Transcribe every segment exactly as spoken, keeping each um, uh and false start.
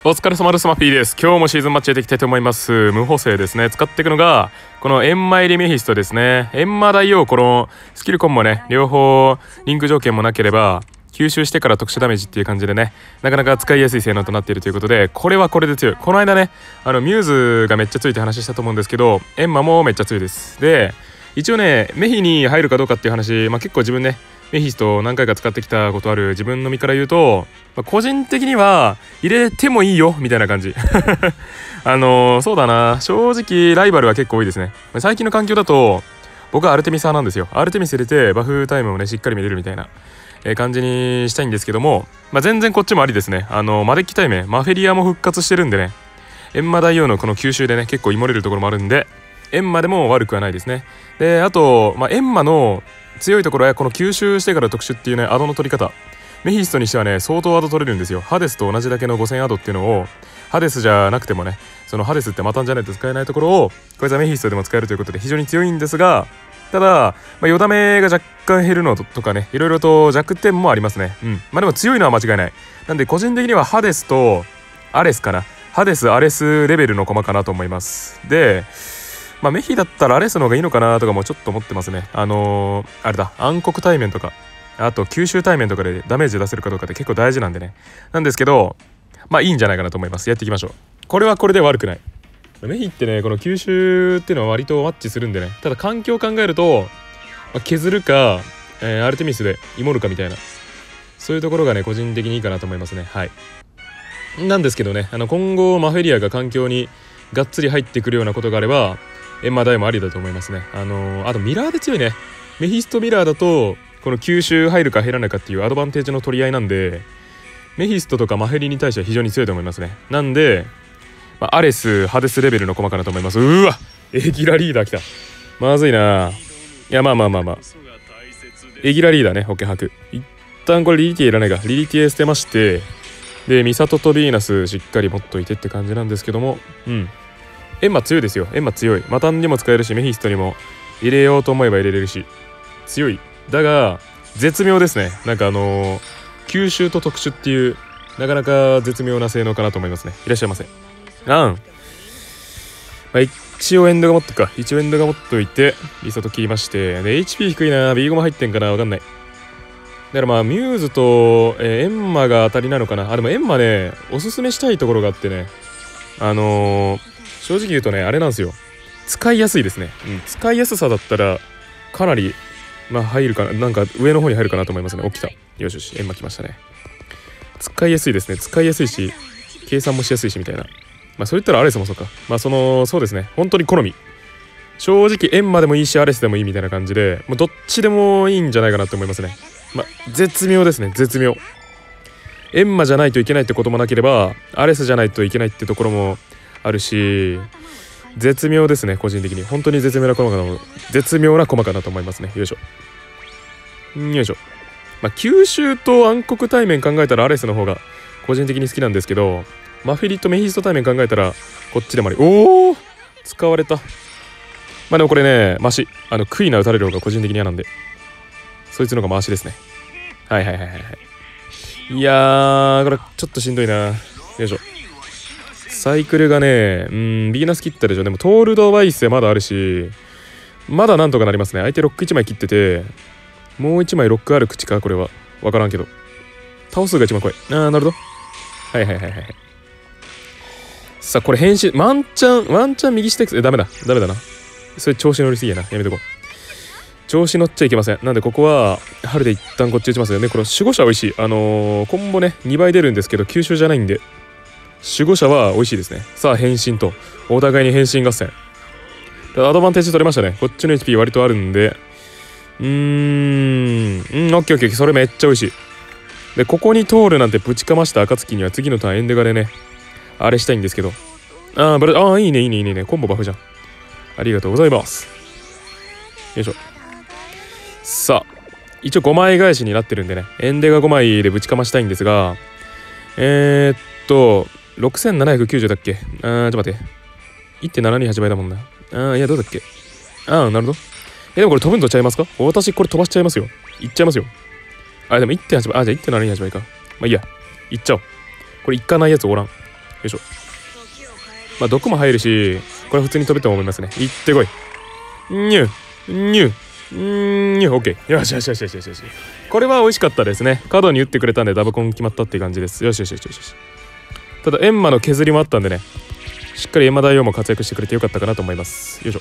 お疲れ様です。マフィーです。今日もシーズンマッチやっていきたいと思います。無補正ですね。使っていくのがこのエンマ入りメヒストですね。エンマ大王、このスキルコンもね両方リンク条件もなければ吸収してから特殊ダメージっていう感じでね、なかなか使いやすい性能となっているということで、これはこれで強い。この間ねあのミューズがめっちゃ強いって話したと思うんですけど、エンマもめっちゃ強いです。で一応ねメヒに入るかどうかっていう話、まあ、結構自分ねメヒスト何回か使ってきたことある自分の身から言うと、まあ、個人的には入れてもいいよみたいな感じあのー、そうだな、正直ライバルは結構多いですね。最近の環境だと僕はアルテミス派なんですよ。アルテミス入れてバフタイムをねしっかり見れるみたいな感じにしたいんですけども、まあ、全然こっちもありですね。あのマデッキ対面マフェリアも復活してるんでね、エンマ大王のこの吸収でね結構イモれるところもあるんで、エンマでも悪くはないですね。であと、まあ、エンマの強いところはこの吸収してから特殊っていうねアドの取り方、メヒストにしてはね相当アド取れるんですよ。ハデスと同じだけのごせんアドっていうのをハデスじゃなくてもね、そのハデスってマタンじゃないと使えないところをこいつはメヒストでも使えるということで非常に強いんですが、ただ、まあ、よだめが若干減るのとかね、いろいろと弱点もありますね。うん、まあでも強いのは間違いない。なんで個人的にはハデスとアレスかな、ハデスアレスレベルの駒かなと思います。でまあ、メヒだったらアレスの方がいいのかなとかもちょっと思ってますね。あのー、あれだ、暗黒対面とかあと吸収対面とかでダメージ出せるかどうかって結構大事なんでね。なんですけどまあいいんじゃないかなと思います。やっていきましょう。これはこれで悪くない。メヒってねこの吸収っていうのは割とマッチするんでね、ただ環境を考えると、まあ、削るか、えー、アルテミスでイモるかみたいな、そういうところがね個人的にいいかなと思いますね。はい。なんですけどね、あの今後マフェリアが環境にがっつり入ってくるようなことがあればエンマ大もありだと思いますね。あのー、あとミラーで強いね。メヒストミラーだとこの吸収入るか入らないかっていうアドバンテージの取り合いなんで、メヒストとかマフェリに対しては非常に強いと思いますね。なんで、まあ、アレスハデスレベルの駒かなと思います。うーわエギラリーダー来た。まずいな。いやまあまあまあまあエギラリーダーね。オッケー吐く。一旦これリリティエいらないか、リリティエ捨てまして、でミサトとビーナスしっかり持っといてって感じなんですけども、うんエンマ強いですよ。エンマ強い。マタンにも使えるしメヒストにも入れようと思えば入れれるし強い。だが絶妙ですね。なんかあのー、吸収と特殊っていうなかなか絶妙な性能かなと思いますね。いらっしゃいませ。あん、まあ、一応エンドが持っとくか。一応エンドが持っといてミサト切りまして、で エイチピー 低いな。 ビーご も入ってんかな、わかんない。だからまあミューズと、えー、エンマが当たりなのかな。あでもエンマねおすすめしたいところがあってね、あのー正直言うとねあれなんですよ、使いやすいですね。うん、使いやすさだったらかなりまあ入るかな、なんか上の方に入るかなと思いますね。起きた。よしよし、エンマ来ましたね。使いやすいですね。使いやすいし計算もしやすいしみたいな。まあそう言ったらアレスもそうか。まあそのそうですね、本当に好み。正直エンマでもいいしアレスでもいいみたいな感じで、もうどっちでもいいんじゃないかなと思いますね。まあ絶妙ですね。絶妙。エンマじゃないといけないってこともなければアレスじゃないといけないってところもあるし、絶妙ですね。個人的に本当に絶妙な駒かな、絶妙な駒かなと思いますね。よいしょよいしょ。まあ吸収と暗黒対面考えたらアレスの方が個人的に好きなんですけど、マフェリとメヒスト対面考えたらこっちでもあり。おお使われた。まあでもこれねマシ、あのクイナ打たれる方が個人的に嫌なんでそいつの方がマシですね。はいはいはいはいはい。いやーこれちょっとしんどいな。よいしょ。サイクルがね、うん、ビーナス切ったでしょ。でもトールドバイスまだあるし、まだなんとかなりますね。相手ロックいちまい切ってて、もういちまいロックある口か、これは。わからんけど。倒すが一番怖い。あー、なるほど。はいはいはいはい。さあ、これ変身、ワンチャン、ワンチャン右下 X、え、ダメだ。ダメだな。それ調子乗りすぎやな。やめとこう。調子乗っちゃいけません。なんでここは、春で一旦こっち打ちますよね。これ守護者美味しい。あのー、コンボね、にばい出るんですけど、吸収じゃないんで。守護者は美味しいですね。さあ変身とお互いに変身合戦。アドバンテージ取れましたね。こっちの エイチピー 割とあるんで、うーんうんオッケーオッケー、それめっちゃ美味しい。でここに通るなんてぶちかました暁には次のターンエンデガでねあれしたいんですけど、あーブラあーいいねいいねいいねいいね、コンボバフじゃん。ありがとうございます。よいしょ。さあ一応ごまい返しになってるんでね、エンデガごまいでぶちかましたいんですが、えー、っとろくせんななひゃくきゅうじゅうだっけ。あーちょっと待って いってんななにはち 倍だもんな。あーいやどうだっけ。あーなるほど。えでもこれ飛ぶんとちゃいますか。私これ飛ばしちゃいますよ。いっちゃいますよ。あでも いってんはち 倍。あじゃあ いってんななにはち 倍か。まあいいや、いっちゃおう。これいかないやつおらん。 いしょ。まあ毒も入るし、これ普通に飛べても思いますね。いってこい。にゅにゅにゅオッケー。よしよしよしよしよしよし。これは美味しかったですね。角に打ってくれたんでダブコン決まったっていう感じです。よしよしよしよしよし。ただエンマの削りもあったんでね、しっかりエンマ大王も活躍してくれてよかったかなと思います。よいしょ。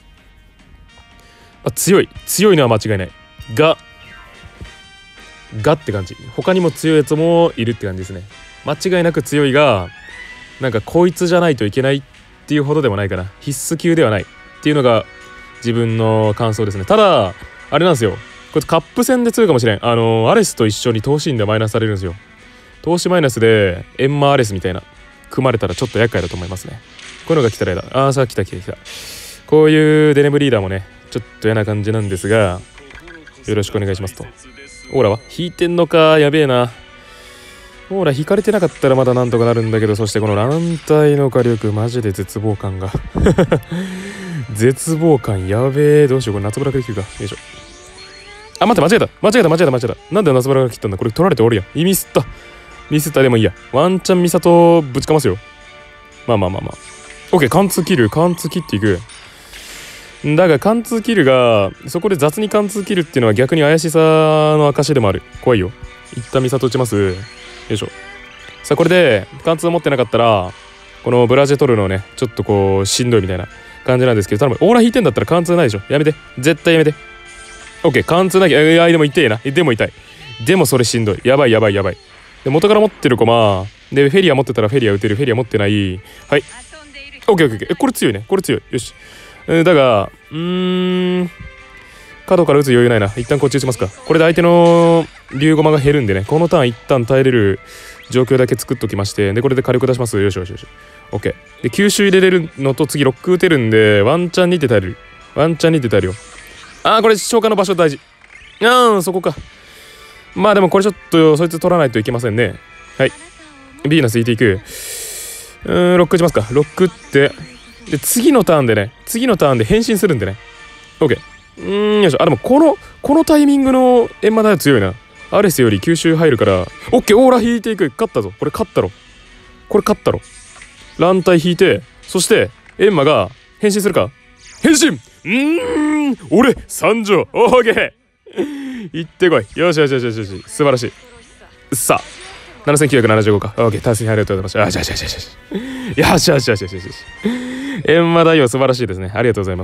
あ、強い強いのは間違いないががって感じ。他にも強いやつもいるって感じですね。間違いなく強いが、なんかこいつじゃないといけないっていうほどでもないかな。必須級ではないっていうのが自分の感想ですね。ただあれなんですよ、これカップ戦で強いかもしれん。あのアレスと一緒に投資員でマイナスされるんですよ。投資マイナスでエンマアレスみたいな組まれたらちょっと厄介だと思いますね。こういうのが来たらやだ。ああさあ来た来た来た。こういうデネブリーダーもねちょっと嫌な感じなんですが、よろしくお願いしますと。オーラは引いてんのか、やべえな。オーラ引かれてなかったらまだなんとかなるんだけど、そしてこの乱体の火力マジで絶望感が絶望感やべえ。どうしよう、これ夏ブラから切るか。よいしょ。あ、待って、間違えた間違えた間違えた間違えた。なんで夏ブラから切ったんだ。これ取られておるやん。ミスったミスった。でもいいや、ワンチャンミサトぶちかますよ。まあまあまあまあ OK。 貫通切る貫通切っていく。だが貫通キルがそこで雑に貫通キルっていうのは逆に怪しさの証でもある。怖いよ。一旦ミサト打ちます。よいしょ。さあこれで貫通持ってなかったらこのブラジェ取るのねちょっとこうしんどいみたいな感じなんですけど、頼む。オーラ引いてんだったら貫通ないでしょ。やめて絶対やめて。 OK。 貫通なきゃ、いやでも痛いな。でも痛い。でもそれしんどい。やばいやばいやばい。で元から持ってる駒でフェリア持ってたらフェリア打てる。フェリア持ってない。はい OKOKOK。 えこれ強いね。これ強い。よし。だがうーん角から打つ余裕ないな。一旦こっち打ちますか。これで相手の竜駒が減るんでね、このターン一旦耐えれる状況だけ作っときまして、でこれで火力出します。よしよしよし OK。 で吸収入れれるのと次ロック打てるんでワンチャンにて耐えれる。ワンチャンにて耐えるよ。あーこれ消化の場所大事。あーそこか。まあでもこれちょっとそいつ取らないといけませんね。はい、ビーナス引いていく。うーんロック打ちますか。ロック打ってで次のターンでね次のターンで変身するんでね OK。 うーんよいしょ。あでもこのこのタイミングのエンマダイオ強いな。アレスより吸収入るから OK。 オーラ引いていく。勝ったぞこれ。勝ったろこれ。勝ったろ。乱体引いて、そしてエンマが変身するか。変身。うーん俺参上。オーケー行ってこい。よしよしよしよしよし素晴らしい。さあななせんきゅうひゃくななじゅうごか。オーケー。達成ありがとうございました。よしよしよしよしよしよしよしよしよしよし。エンマ大王素晴らしいですね。ありがとうございます。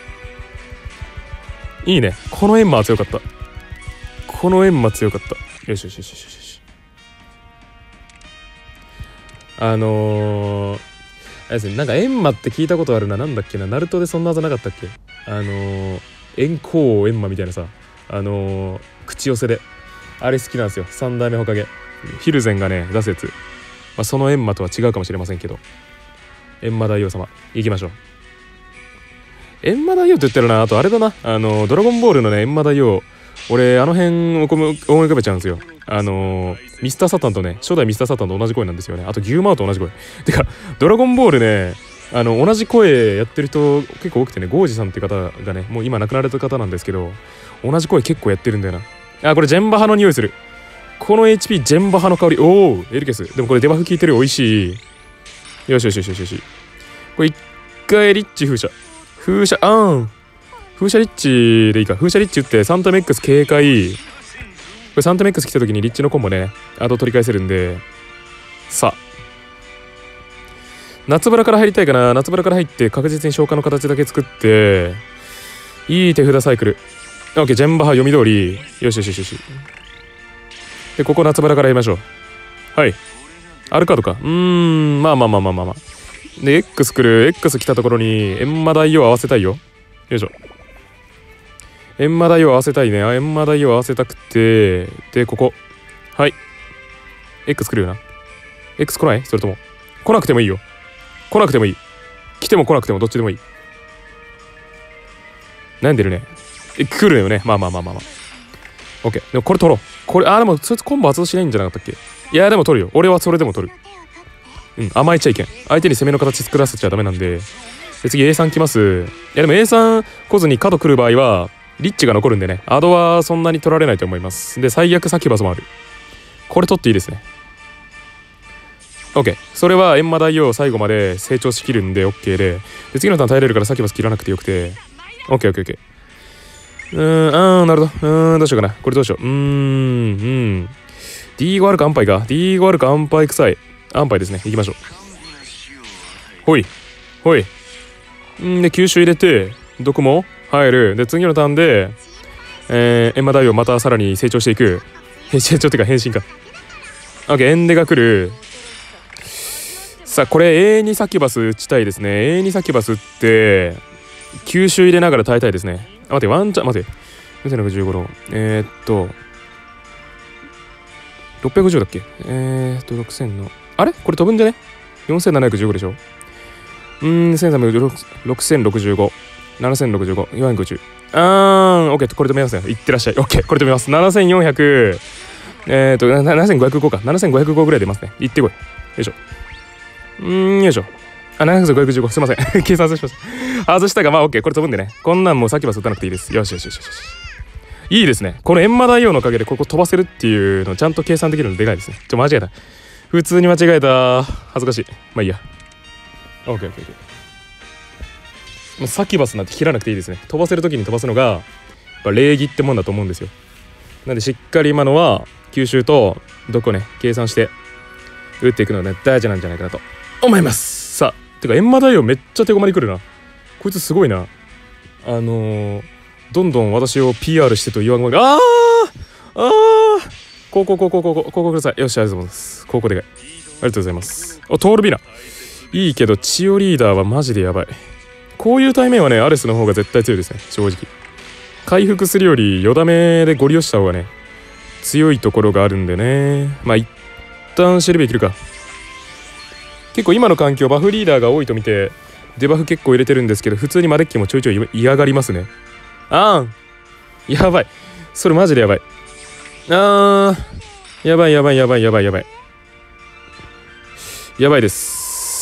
いいね。このエンマは強かった。このエンマ強かった。よしよしよしよしよし。あのー、あれですね、なんかエンマって聞いたことあるな。なんだっけな、ナルトでそんな技なかったっけ。あのー、円光エンマみたいなさ、あのー、口寄せであれ好きなんですよ。三代目ほかげヒルゼンがね出すやつ、まあ、そのエンマとは違うかもしれませんけど、エンマ大王様行きましょう。エンマ大王って言ってるな。あとあれだな、あのドラゴンボールのねエンマ大王、俺あの辺を思い浮かべちゃうんですよ。あのミスターサタンとね、初代ミスターサタンと同じ声なんですよね。あと牛魔王と同じ声てかドラゴンボールね、あの同じ声やってる人結構多くてね、ゴージさんっていう方がねもう今亡くなられた方なんですけど、同じ声結構やってるんだよな。あこれジェンバ派の匂いする。この エイチピー ジェンバ派の香り。おおエルケス。でもこれデバフ効いてる。おいしい。よしよしよしよしよし。これ一回リッチ風車風車あん風車リッチでいいか。風車リッチ打ってサンタメックス警戒。これサンタメックス来た時にリッチのコンボねあと取り返せるんで、さあ夏バラから入りたいかな。夏バラから入って確実に消化の形だけ作っていい手札サイクル。オッケー。ジェンバ派読み通り。よしよしよしよし。でここ夏バラからやりましょう。はい。アルカードか。うーんまあまあまあまあまあまあ。で X 来る。 X 来たところにエンマ大王合わせたいよ。よいしょ。エンマ大王合わせたいね。エンマ大王合わせたくて、でここはい X 来るよな。 X 来ない？それとも来なくてもいいよ。来なくてもいい。来ても来なくてもどっちでもいい。悩んでるね。え来るよね。まあまあまあまあまあ OK。 でもこれ取ろう。これあーでもそいつコンボ発動しないんじゃなかったっけ。いやでも取るよ。俺はそれでも取る。うん甘えちゃいけん。相手に攻めの形作らせちゃダメなんで。で次 エーさん 来ます。いやでも エーさん 来ずに角来る場合はリッチが残るんでね、アドはそんなに取られないと思います。で最悪サキュバスもある。これ取っていいですね。 OK。それは閻魔大王を最後まで成長しきるんで OK で。で、次のターン耐えれるからサキュバス切らなくてよくて。OK、OK、OK。うーん、あー、なるほど。うーん、どうしようかな。これどうしよう。うーん、うん。ディーご あるか安牌か。ディーご あるか安牌臭い。安牌ですね。行きましょう。ほい。ほい。んで、吸収入れて、毒も入る。で、次のターンで、えー、閻魔大王またさらに成長していく。成長ってか変身か。OK、エンデが来る。さあ、これ永遠にサキュバス打ちたいですね。永遠にサキュバス打って、吸収入れながら耐えたいですね。あ、待て、ワンチャン、待て。よんせんろくじゅうごの、えー、っと、ろっぴゃくごじゅうだっけ。えーっと、ろくせんの、あれこれ飛ぶんじゃね ?よんせんななひゃくじゅうご でしょ。うーん、せんさんびゃくろくせんろくじゅうご、ななせんろくじゅうご、よんひゃくごじゅう。あーん、OK、これ止めますね。いってらっしゃい。OK、これ止めます。ななせんよんひゃく、えーっと、ななせんごひゃくごか。ななせんごひゃくごぐらい出ますね。いってこい。よいしょ。うーん、よいしょ。あ、ななせんごひゃくじゅうご。すいません。計算しました。外したが、まあ OK。これ飛ぶんでね。こんなんもうサキュバス打たなくていいです。よしよしよしよし。いいですね。この閻魔大王のおかげでここ飛ばせるっていうのをちゃんと計算できるのでかいですね。ちょ、間違えた。普通に間違えた。恥ずかしい。まあいいや。OK、OK、OK。もうサキュバスなんて切らなくていいですね。飛ばせるときに飛ばすのが、やっぱ礼儀ってもんだと思うんですよ。なんでしっかり今のは、吸収と毒をね、計算して、打っていくのがね、大事なんじゃないかなと思います。さあ、てか閻魔大王めっちゃ手駒に来るな。こいつすごいな。あのー、どんどん私を ピーアール してと言わんごが、あーあーここここここここください。よし、ありがとうございます。ここでかい。ありがとうございます。お、トールビナいいけどチオリーダーはマジでやばい。こういう対面はね、アレスの方が絶対強いですね、正直。回復するよりよだめでゴリ押した方がね、強いところがあるんでね。まあ一旦シェルベイ切るか。結構今の環境バフリーダーが多いと見てデバフ結構入れてるんですけど、普通にマデッキもちょいちょい嫌がりますね。あーんやばい、それマジでやばい。あーやばいやばいやばいやばいやばいやばいです。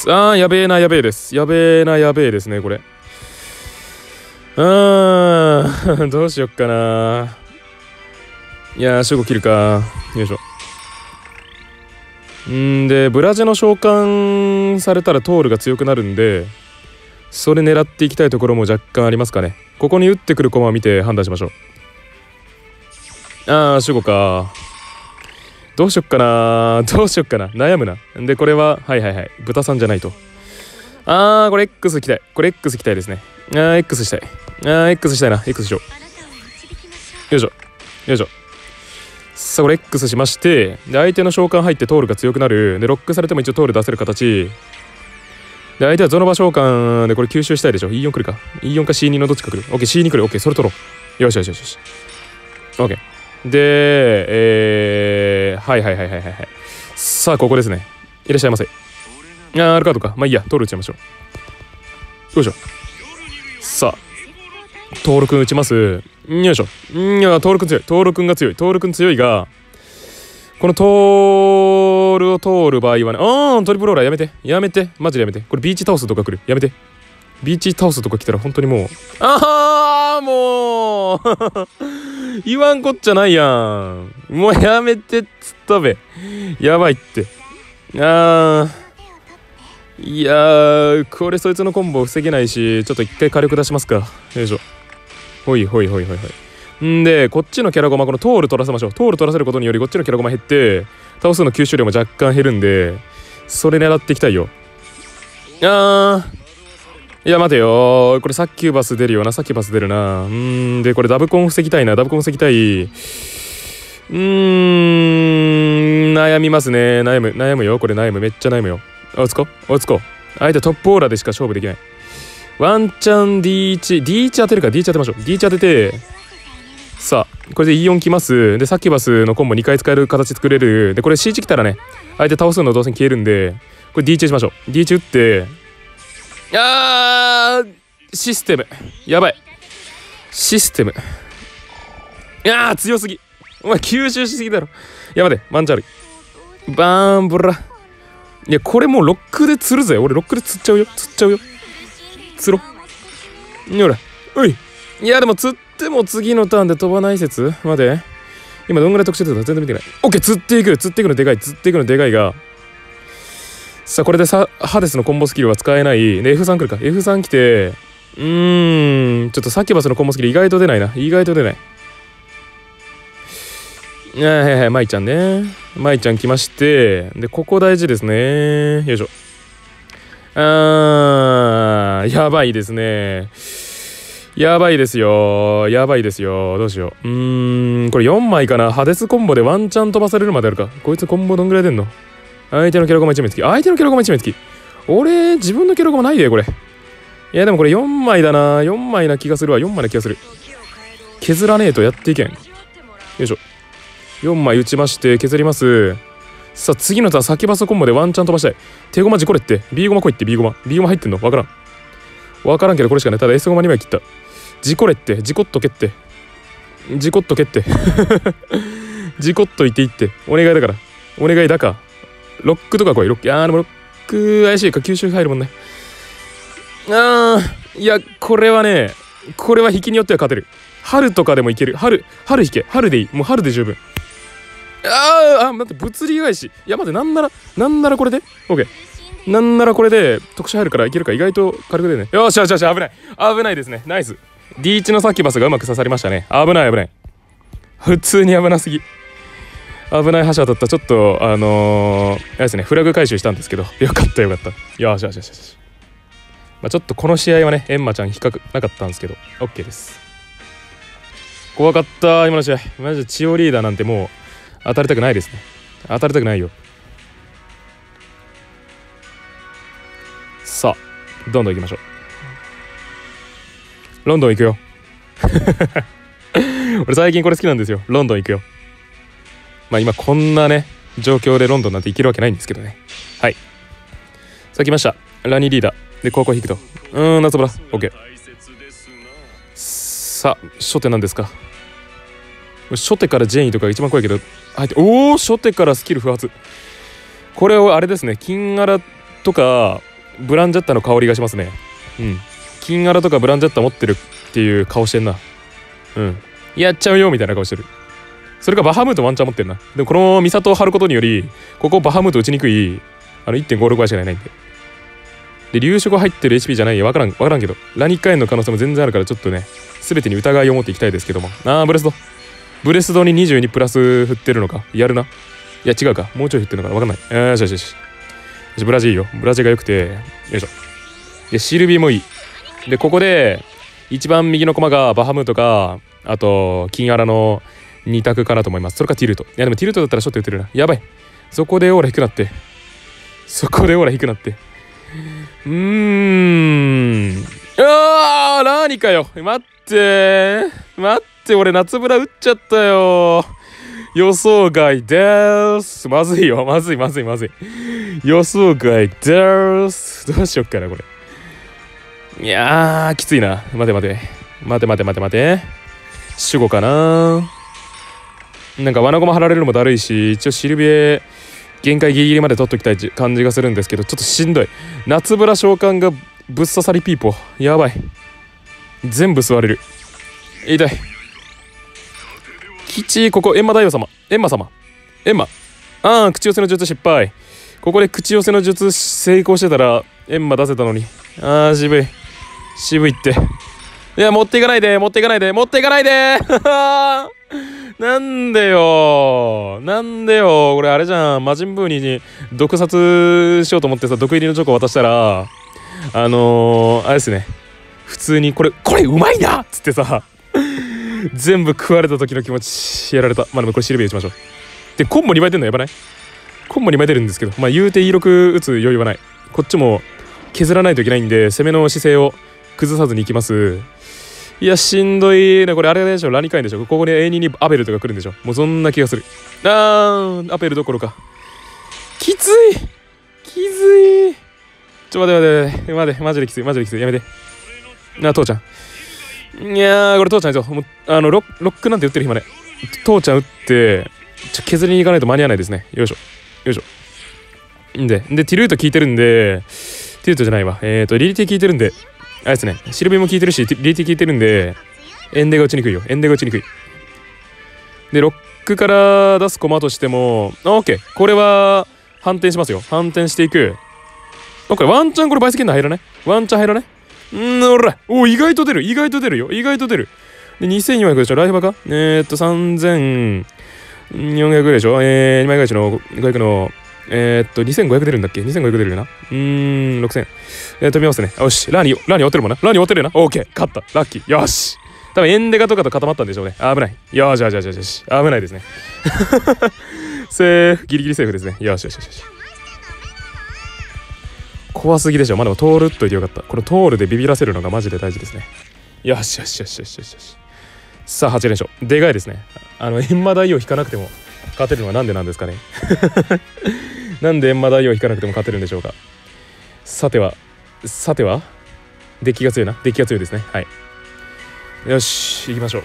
あーやべえなやべえです。やべえなやべえですねこれ。あーどうしよっかな。いやー守護切るか。よいしょ。んでブラジェの召喚されたらトールが強くなるんで、それ狙っていきたいところも若干ありますかね。ここに打ってくる駒を見て判断しましょう。ああ守護か。どうしよっかなどうしよっかな悩むな。でこれははいはいはい豚さんじゃないと。あーこれ X きたい。これ X きたいですね。あー X したい。あー X したいな。 X しよう。よいしょよいしょ。さあこれ X しまして、で相手の召喚入ってトールが強くなる。でロックされても一応トール出せる形で、相手はゾノバ召喚でこれ吸収したいでしょ。 イーよん 来るか イーよん か シーツー のどっちか来る。 OK シーツー 来る。 OK それ取ろう。よしよしよしよし OK でえー、はいはいはいはいはい。さあここですね。いらっしゃいませ。あーアルカードか。まあいいやトール打ちましょう。よいしょ。さあトールくん打ちます。よいしょ。んいやトールくん強い。トールくんが強い。トールくん強いが、このトールを通る場合はね、あートリプルオーラーやめてやめてマジでやめて。これビーチ倒すとか来る。やめて。ビーチ倒すとか来たら本当にもうあーもう言わんこっちゃないやん。もうやめてっつったべ。やばいって。あーいやーこれそいつのコンボ防げないし、ちょっと一回火力出しますか。よいしょ。ほいほいほいほいほい。んでこっちのキャラゴマ、このトール取らせましょう。トール取らせることによりこっちのキャラゴマ減って倒すの吸収量も若干減るんで、それ狙っていきたいよ。あーいや待てよ、これサキュバス出るよな。サキュバス出るな。うんでこれダブコン防ぎたいな。ダブコン防ぎたい。うーん悩みますね。悩む悩むよ。これ悩む。めっちゃ悩むよ。あ、打つこ打つこ。相手トップオーラでしか勝負できない。ワンチャン ディーワン ディーワン 当てるか。 ディーワン 当てましょう。 ディーワン 当てて、さあこれで イーよん 来ます。でサキュバスのコンボにかい使える形作れる。でこれ シーワン 来たらね、相手倒すのどうせ消えるんで、これ ディーワン しましょう。 ディーワン 打って、あーシステムやばい。システムいやー強すぎ。お前吸収しすぎだろ。やばいマンチャルイバーンブラ。いやこれもうロックで釣るぜ。俺ロックで釣っちゃうよ。釣っちゃうよ。釣ろほらおい。いやでも釣っても次のターンで飛ばない説。待て今どんぐらい得してたか全然見てない。オッケー釣っていく。釣っていくのでかい。釣っていくのでかいが、 さあこれでさハデスのコンボスキルは使えない。で エフスリー 来るか。 エフスリー 来て、うーんちょっとサキュバスのコンボスキル意外と出ないな。意外と出ない。はいはいはい、舞ちゃんね。舞ちゃん来まして、でここ大事ですね。よいしょ。あーやばいですね。やばいですよ。やばいですよ。どうしよう。うーんこれよんまいかな。ハデスコンボでワンチャン飛ばされるまであるか。こいつコンボどんぐらい出んの。相手のキャラゴマいち名付き。相手のキャラゴマいち名付き。俺自分のキャラゴマないでこれ。いやでもこれよんまいだな。よんまいな気がするわ。よんまいな気がする。削らねえとやっていけん。よいしょ。よんまい打ちまして削ります。さあ次のターン先バスコンボでワンチャン飛ばしたい。手ゴマ事故れって。 B ゴマ来いって。 B ゴマ B ゴマ入ってんのわからん。わからんけどこれしかない。ただ S ゴマにまい切った。事故れって。事故っとけって。事故っとけって事故っといていって。お願いだから。お願いだか。ロックとか来い。ロック。いやーでもロック怪しいか。吸収入るもんね。あーいやこれはねこれは引きによっては勝てる。春とかでもいける。春春引け。春でいい。もう春で十分。あーあ待って物理返し。いや待ってなんならなんならこれで OK。 なんならこれで特殊入るからいけるか。意外と軽く出るね。よしよしよし危ない危ないですね。ナイス ディーワン のサキュバスがうまく刺さりましたね。危ない危ない。普通に危なすぎ。危ない橋当たった。ちょっとあのー、あれですねフラグ回収したんですけどよかったよかった。よしよしよしよし。まあ、ちょっとこの試合はねエンマちゃん引っかくなかったんですけど OK です。怖かった今の試合。マジでチオリーダーなんてもう当たりたくないですね。当たりたくないよ。さあどんどん行きましょう。ロンドン行くよ俺最近これ好きなんですよ。ロンドン行くよ。まあ今こんなね状況でロンドンなんて行けるわけないんですけどね。はい、さあ来ました。ラニーリーダーで高校引くと。うーん夏ボラ OK。 さあ初手なんですか。初手からジェインとかが一番怖いけど入って。おお初手からスキル不発。これをあれですね金アラとかブランジャッタの香りがしますね。うん金アラとかブランジャッタ持ってるっていう顔してんな。うんやっちゃうよみたいな顔してる。それかバハムートワンチャン持ってるな。でもこのミサトを張ることによりここバハムート打ちにくいあの いってんごろく 倍しかないんで。で流食入ってる エイチピー じゃないよ。わからんわからんけどラニッカ炎の可能性も全然あるからちょっとね全てに疑いを持っていきたいですけども。あーブレスドブレスドににじゅうにプラス振ってるのか。やるな。いや違うかもうちょい振ってるのかな。わかんない。よしよしよしよしブラジいいよ。ブラジが良くてよいしょ。でシルビーもいい。でここで一番右のコマがバハムートかあと金アラのに択かなと思います。それかティルト。いやでもティルトだったらちょっと打てるな。やばいそこでオーラ低くなってそこでオーラ低くなってうーんあーラーニかよ。待って待って俺夏ブラ打っちゃったよ。予想外でーす。まずいよまずいまずいまずい予想外でーす。どうしよっかなこれ。いやーきついな。待て待て待て待て待て待て守護かな。なんか罠ゴマ張られるのもだるいし一応シルビエ限界ギリギリまで取っときたい感じがするんですけどちょっとしんどい。夏ブラ召喚がぶっ刺さりピーポーやばい。全部吸われる。痛い。きちここエンマ大王様エンマ様エンマああ口寄せの術失敗。ここで口寄せの術成功してたらエンマ出せたのに。あー渋い渋いって。いや持っていかないで持っていかないで持っていかないでなんでよなんでよ。これあれじゃん魔人ブーに毒殺しようと思ってさ毒入りのチョコ渡したらあのー、あれですね普通にこれこれうまいなっつってさ全部食われた時の気持ちやられた。まあでもこれシルビー打ちましょう。でコンボにばい出るのやばない。コンボにばい出るんですけどまあ言うて イーろく 打つ余裕はない。こっちも削らないといけないんで攻めの姿勢を崩さずにいきます。いやしんどいねこれ。あれでしょラニカインでしょ。ここに エーツー にアベルとか来るんでしょ。もうそんな気がする。あーアベルどころかきついきつい。ちょ待て待て待てマジできついマジできついやめて。な父ちゃんいやーこれ父ちゃんですよ。もうあのロッロックなんて打ってる暇ね。父ちゃん打ってちょ削りに行かないと間に合わないですね。よいしょよいしょ。んででティルート効いてるんでティルートじゃないわえっ、ー、とリリティ効いてるんであれですねシルビーも効いてるしリリティ効いてるんでエンデが打ちにくいよ。エンデが打ちにくいでロックから出すコマとしてもあオッケーこれは反転しますよ。反転していく。 なんかワンチャンこれ倍積圏内入らない？ワンチャン入らない？んーおらお意外と出る意外と出るよ意外と出る。でにせんよんひゃくでしょライフバかえー、っとさんぜんよんひゃくでしょえー、にまい返しのごひゃくのえー、っとにせんごひゃく出るんだっけ？ にせんごひゃく出るよな。うーんろくせんえー、飛びますね。よしラーにラーに終わってるもんな。ラーに終わってるよな。オーケー勝ったラッキーよし。多分エンデガとかと固まったんでしょうね。危ない。よしよしよしよし危ないですね。セーフギリギリセーフですね。よしよしよしよし。怖すぎでしょ。まあでも通るっといてよかった。これ通るでビビらせるのがマジで大事ですね。よしよしよしよしよしよし。さあはち連勝でかいですね。あの閻魔大王引かなくても勝てるのはなんでなんですかね。なんで閻魔大王引かなくても勝てるんでしょうか。さてはさてはデッキが強いな。デッキが強いですね。はい。よし行きましょう。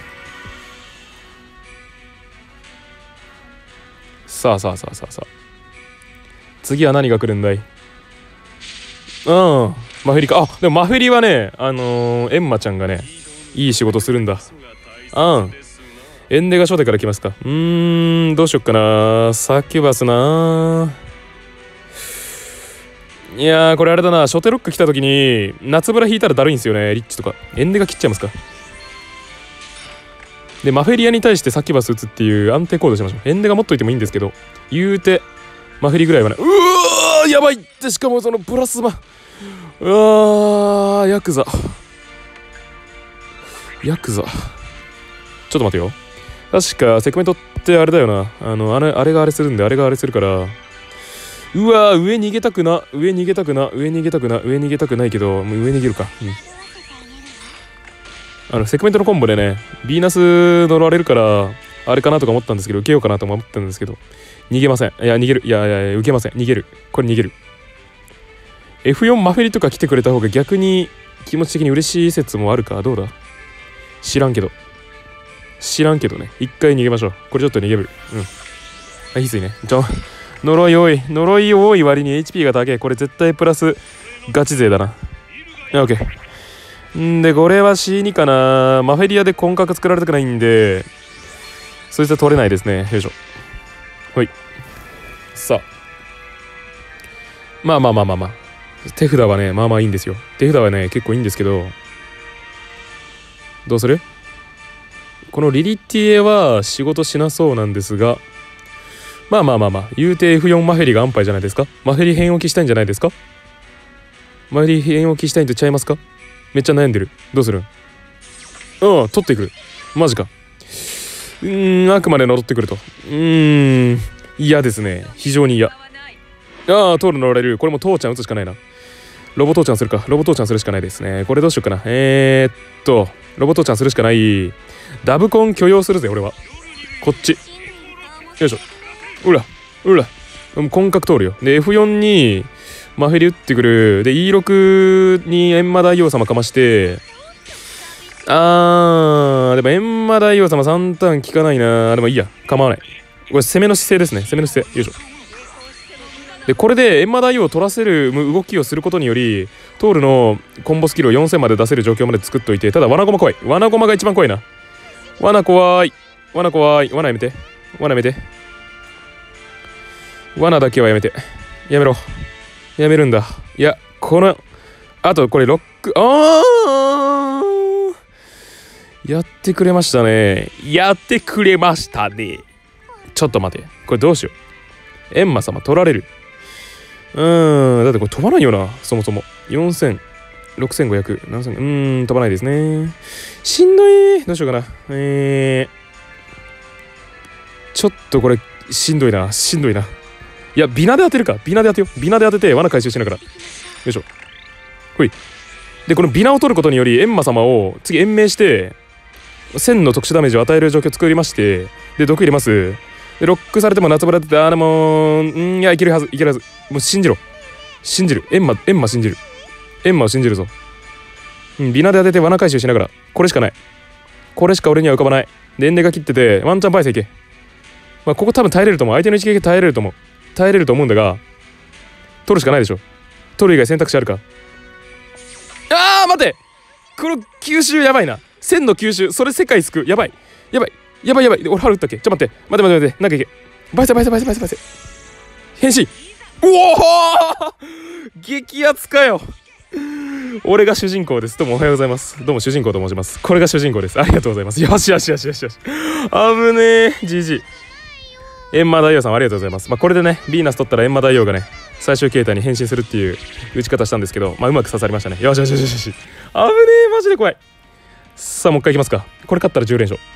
さあさあさあさあさあ次は何が来るんだい。うんマフェリか。あでもマフェリはねあのー、エンマちゃんがねいい仕事するんだ。うんエンデが初手から来ますか。うーんどうしよっかな。サキュバスな。いやーこれあれだな。初手ロック来た時に夏ブラ引いたらだるいんですよね。リッチとかエンデが切っちゃいますか。でマフェリアに対してサキュバス打つっていう安定コードしましょう。エンデが持っといてもいいんですけど言うてマフェリぐらいはね。うわーやばいって。しかもそのプラスマうわーヤクザヤクザちょっと待てよ。確かセグメントってあれだよな。あのあれあれがあれするんであれがあれするから。うわー上逃げたくな上逃げたくな上逃げたくな上逃げたくないけどもう上逃げるか。うんあのセグメントのコンボでねビーナス乗られるからあれかなとか思ったんですけど受けようかなと思ったんですけど逃げません。いや逃げるいやいやいや受けません。逃げるこれ逃げる。 エフよん マフェリとか来てくれた方が逆に気持ち的に嬉しい説もあるか。どうだ知らんけど知らんけどね。一回逃げましょう。これちょっと逃げる。うんあいいっすね。ちょ呪い多い呪い多い割に エイチピー が高い。これ絶対プラスガチ勢だな。オッケーんでこれは シーツー かな。マフェリアで根格作られたくないんでそいつは取れないですね。よいしょほい。さあまあまあまあまあまあ手札はねまあまあいいんですよ。手札はね結構いいんですけどどうする。このリリティエは仕事しなそうなんですがまあまあまあまあ言うて エフよん マフェリが安牌じゃないですか。マフェリ変置きしたいんじゃないですか。マフェリ変置きしたいんとちゃいますか。めっちゃ悩んでる。どうするん。うん取ってくるマジか。うーんあくまで乗ってくるとうーん嫌ですね。非常に嫌。ああ通る乗られる。これも父ちゃん打つしかないな。ロボ父ちゃんするか。ロボ父ちゃんするしかないですね。これどうしようかな。えー、っとロボ父ちゃんするしかない。ダブコン許容するぜ俺は。こっちよいしょ。うらうら根格通るよ。で エフよん にマフェリ打ってくる。で イーろく に閻魔大王様かましてあーでも閻魔大王様さんターン効かないな。でもいいや構わない。これ攻めの姿勢ですね。攻めの姿勢よいしょ。でこれで閻魔大王を取らせる動きをすることによりトールのコンボスキルをよんせんまで出せる状況まで作っといて。ただ罠駒怖い。罠駒が一番怖いな。罠怖い罠怖い罠やめて罠やめて罠だけはやめてやめろやめるんだ。いやこのあとこれロックあーやってくれましたね。やってくれましたね。ちょっと待てこれどうしよう。閻魔様取られる。うーんだってこれ飛ばないよなそもそも。よんせんろくせんごひゃく何千うーん飛ばないですね。しんどい。どうしようかな。えー、ちょっとこれしんどいなしんどいな。いやビナで当てるか。ビナで当てよう。ビナで当てて罠回収しながらよいしょほい。でこのビナを取ることにより閻魔様を次延命してせんの特殊ダメージを与える状況を作りましてで毒入れます。でロックされても夏ブラっててあれもんいやいけるはずいけるはず。もう信じろ信じる閻魔閻魔信じる閻魔を信じるぞ。うんビナで当てて罠回収しながらこれしかない。これしか俺には浮かばない。でエンデが切っててワンチャンパイセいけ。まあここ多分耐えれると思う。相手の一撃耐えれると思う耐えれると思うんだが取るしかないでしょ。取る以外選択肢あるか。あー待ってこの吸収やばいな。せんの吸収それ世界救う。やばいやばいやばいやばい。俺春打ったっけ。ちょっと待って待って待って待ってなんかいけ。バイセバイセバイセバイセバイセ変身うおー激アツかよ。俺が主人公です。どうもおはようございます。どうも主人公と申します。これが主人公です。ありがとうございます。よしよしよしよしよし。危ねえ。じじい。閻魔大王さんありがとうございます。まあこれでね、ヴィーナス取ったら閻魔大王がね、最終形態に変身するっていう打ち方したんですけど、まあうまく刺さりましたね。よしよしよしよし。危ねえ。マジで怖い。さあもう一回いきますか。これ勝ったらじゅう連勝。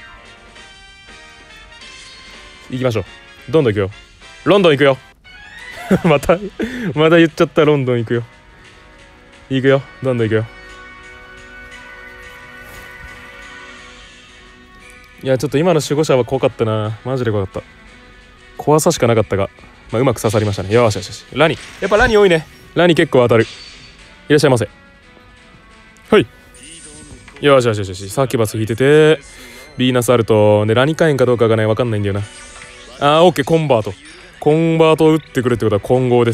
いきましょう。どんどん行くよ。ロンドン行くよ。またまた言っちゃった。ロンドン行くよ。行くよ。どんどん行くよ。いやちょっと今の守護者は怖かったな。マジで怖かった。怖さしかなかったが、まあ、うまく刺さりましたね。よしよしよし。ラニやっぱラニ多いね。ラニ結構当たる。いらっしゃいませ。はい。よしよしよしよし。サキュバス引いててヴィーナスあるとでラニ火炎かどうかがね分かんないんだよな。あーオッケー。コンバートコンバートを打ってくるってことは混合です。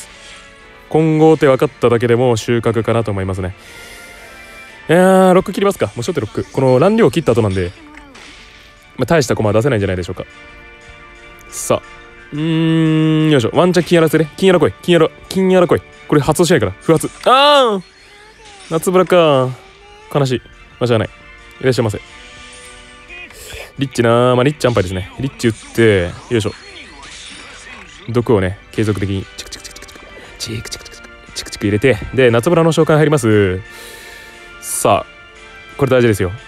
混合って分かっただけでも収穫かなと思いますね。いやーロック切りますか。もう初手ロック。この乱量を切った後なんで、まあ、大した駒は出せないんじゃないでしょうか。さあうーんよいしょ。ワンチャン金やらせね。金やら来い金やら金やら来い。これ発動しないから不発。ああ夏ブラか。悲しい。まあしゃあない。いらっしゃいませ。リッチなー。まあリッチ安牌ですね。リッチ打ってよいしょ。毒をね継続的にチクチクチクチクチクチクチクチクチクチク入れて、で夏ブラの召喚入ります。さあこれ大事ですよ。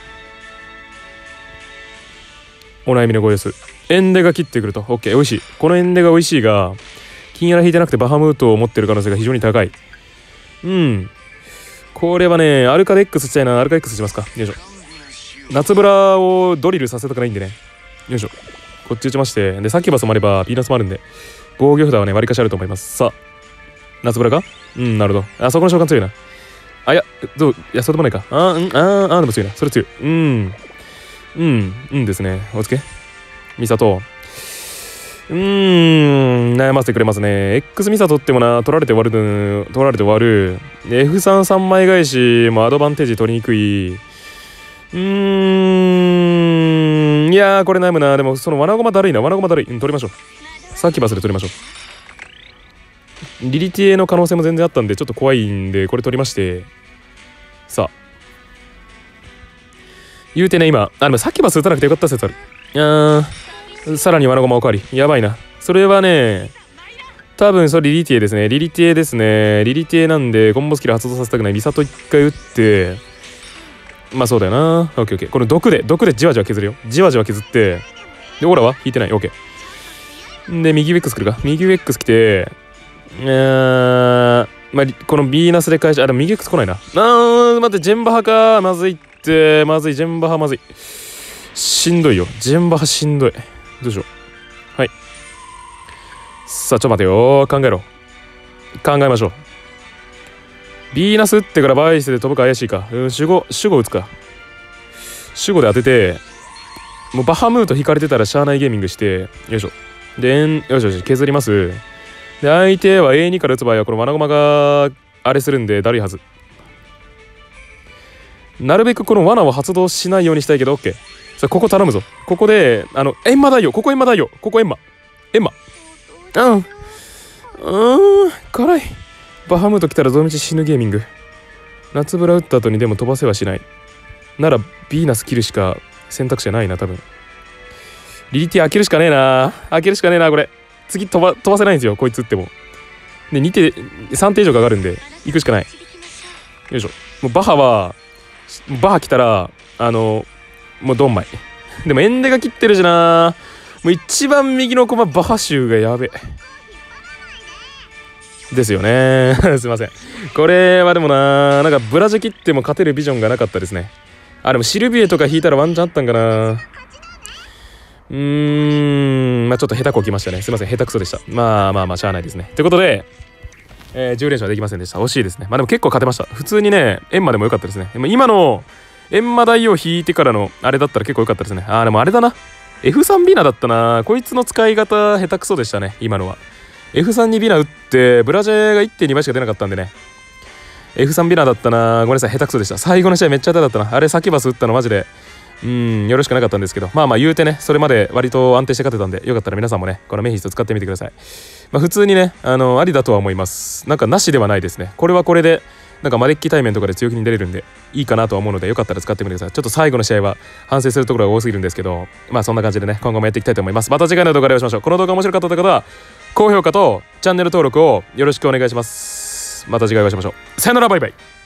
お悩みのご様子。エンデが切ってくると OK。 美味しい。このエンデが美味しいが金やら引いてなくてバハムートを持ってる可能性が非常に高い。うんこれはねアルカで X したいな。アルカ X しますか。よいしょ。夏ブラをドリルさせたくないんでね。よいしょ。こっち打ちまして、でサキュバスもあればピーナスもあるんで防御札はね割りかしあると思います。さあ夏ブラがうんなるほど。あそこの召喚強いな。あいやどういやそうでもないか。あーんあーあーでも強いな。それ強い。うんうんうんですね。おつけミサトうーん悩ませてくれますね。 X ミサ取ってもな取られて終わる取られて終わる。 エフスリー さん枚返しもアドバンテージ取りにくい。うーんいやーこれ悩むな。でもその罠駒だるいな。罠駒だるい、うん、取りましょう。サキュバスで取りましょう。リリティエの可能性も全然あったんでちょっと怖いんでこれ取りまして、さあ言うてね今あでもサキュバス打たなくてよかった説ある。あーさらに罠駒おかわりやばいな。それはね多分それリリティエですね。リリティエですね。リリティエなんでコンボスキル発動させたくない。ミサト一回打ってまあそうだよな。オッケーオッケー。これ毒で毒でじわじわ削るよ。じわじわ削ってでオーラは引いてない。オッケーで右ウェックス来るか。右ウェックス来てえーまあこのビーナスで返しあでも右ウェックス来ないな。あー待ってジェンバハか。まずいってまずい。ジェンバハまずい。しんどいよ。ジェンバハしんどい。どうしよう。はいさあちょっと待てよ。考えろ考えましょう。ビーナス打ってからバイスで飛ぶか怪しいか。うん、守護守護打つか。守護で当ててもうバハムート引かれてたらしゃあないゲーミングしてよいしょ。でよしよし削ります。で相手は エーツー から打つ場合はこの罠駒があれするんでだるいはず。なるべくこの罠を発動しないようにしたいけど OK。 さあここ頼むぞ。ここであの閻魔大王ここ閻魔大王ここ閻魔閻魔うんうーん辛い。バハムート来たらどのみち死ぬゲーミング。夏ブラ打った後にでも飛ばせはしない。ならビーナス切るしか選択肢はないな多分。リリティ開けるしかねえな。開けるしかねえなこれ。次飛ば飛ばせないんですよこいつ打っても。でに手さん手以上かかるんで行くしかない。よいしょ。もうバハはバハ来たらあのもうドンマイ。でもエンデが切ってるしな。もう一番右の駒バハ州がやべですよねすいません。これはでもななんかブラジャ切っても勝てるビジョンがなかったですね。あでもシルビエとか引いたらワンチャンあったんかな。うーんまあちょっと下手こきましたね。すいません下手くそでした。まあまあまあしゃあないですね。ということで、えー、じゅう連勝はできませんでした。惜しいですね。まあでも結構勝てました。普通にねエンマでも良かったですね。でも今のエンマ大王引いてからのあれだったら結構良かったですね。あーでもあれだな エフスリー ビナだったな。こいつの使い方下手くそでしたね今のは。 エフスリー にビナ打ってブラジェが いってんに 倍しか出なかったんでね エフスリー ビナだったな。ごめんなさい下手くそでした。最後の試合めっちゃ下手だったな。あれサキュバス打ったのマジでうーんよろしくなかったんですけど、まあまあ言うてねそれまで割と安定して勝てたんでよかったら皆さんもねこのメヒスト使ってみてください。 まあ、普通にねあのありだとは思います。なんかなしではないですね。これはこれでなんかマデッキ対面とかで強気に出れるんでいいかなとは思うので、よかったら使ってみてください。ちょっと最後の試合は反省するところが多すぎるんですけど、まあそんな感じでね今後もやっていきたいと思います。また次回の動画でお会いしましょう。この動画面白かった方は高評価とチャンネル登録をよろしくお願いします。また次回お会いしましょう。さよなら、バイバイ。